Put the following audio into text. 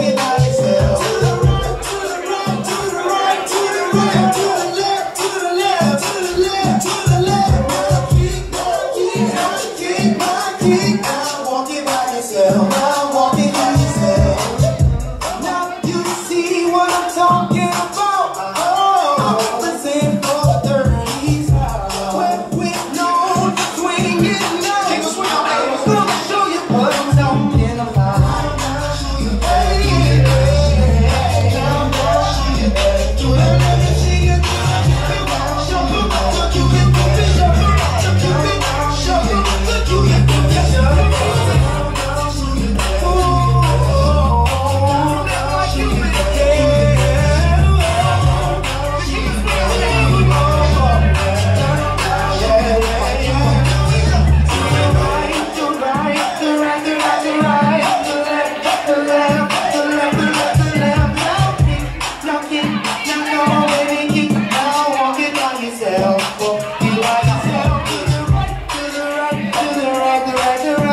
it by yourself. To the right, to the right, to the right, to the right, to the left, to the left, to the left, to the left. Now keep, now walk it by yourself. Now walk it by yourself. Now you see what I'm talking about. I'm representing for the 30s. Where with no swing it now. I'm gonna show you what I'm talking about. Walk it by yourself. To the right, to the right, to the right, to the right, to the right.